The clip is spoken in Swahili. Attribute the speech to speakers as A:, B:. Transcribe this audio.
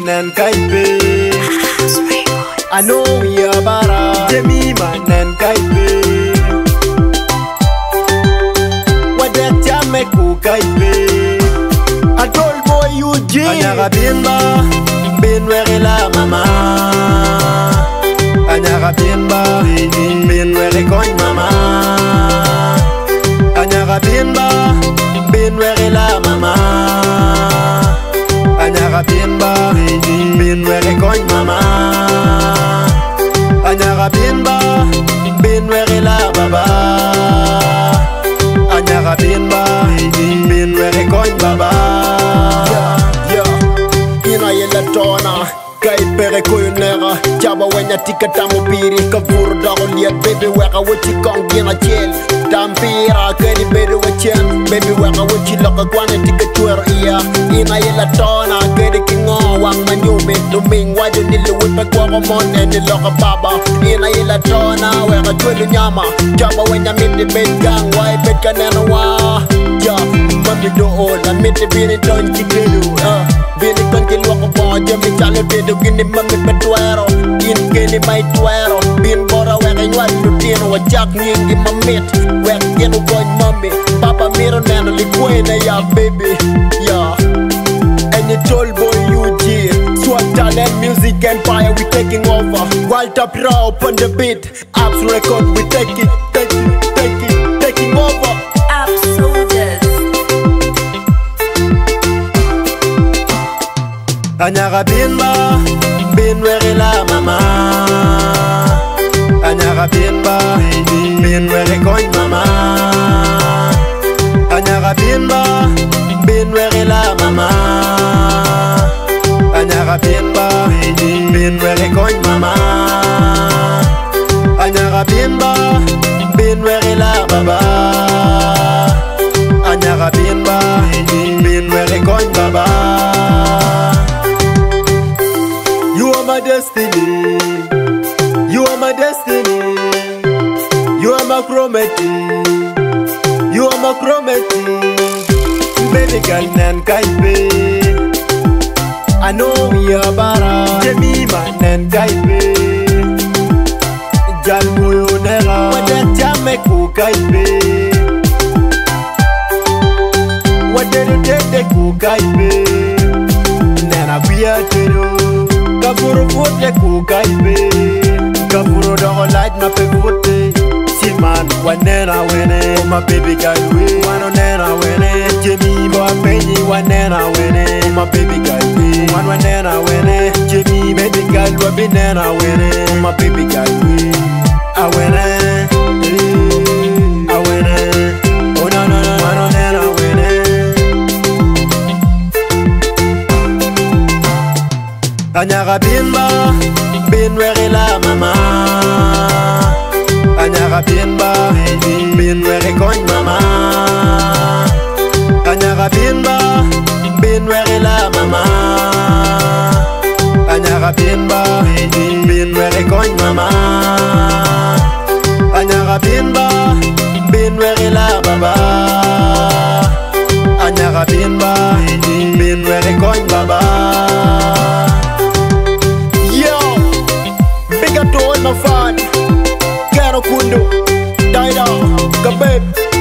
A: and Kaipe. I know we are bara. Jemmy man and Kaipe. What that Jameku Kaipe. I told boy you Jim. Anyara bimba, bin where la mama. Anyara bimba, bin where coin mama. Anyara bimba, bin where la mama. Anyara bimba, bin where coin mama. Anyara bimba, bin where la baba. Anyara bimba, bin where coin baba. Ina yela tona Kaipere koyunera Jaba wenya tika tamupiri Kavuru dago liat baby weka wachi kong gina chill Tampira kedi baby wachen Baby weka wachi loka kwane tika chuer iya Ina yela tona kedi kingo wang manyumi Luming waju niluwi pe kwa komone ni loka baba Ina yela tona weka chwelu nyama Jaba wenya miti bed gang wai bed kanena wa Ja mami do ola miti bini don chikelu Bini konti loko boja mi chalo dedo gini mami betuero In gini mai tuero Bin bora weka nywa lutino wajak nyingi mamit Wek ginu goj mami Papa miro neno likwena ya baby Yeah And you told boy UG Swat talent music empire we taking over Walter Pro on the beat Apps record we taking over
B: Apps soldiers
A: Anyara bimba, bin where la mama. Anyara bimba, bin where coin mama. Anyara bimba, bin where la mama. Anyara bimba, bin where coin mama. Anyara bimba, bin where la baba. Anyara bimba, bin where coin baba. You are my destiny. You are my destiny. You are my chromaty. You are my chromaty. Baby girl nan Kaipe. I know we are bara. Jemmy man nan Kaipe. Jal moyo nera. Wadat Jameku Kaipe. Wadat ku Kaipe. Nana kuya tero. Kafuro fote ku Kaipe. Kafuro dogo light na pe fote. Siman wanena wene. My baby girl we wanena wene. Jemmy boy penny wanena wene. My baby girl we wanena wene. Jemmy baby girl we binena wene. My baby girl we I wene. I wene. Oh no no no wanena wene. Anyara bimba, bin where la mama. Anyara bimba, bin where coin mama. Anyara bimba, bin where la mama. Anyara bimba, bin where coin mama. Anyara bimba, bin where la baba. Anyara bimba, bin where coin baba. Big up to all my fans, Kano Kundo, Daida, Kabeb.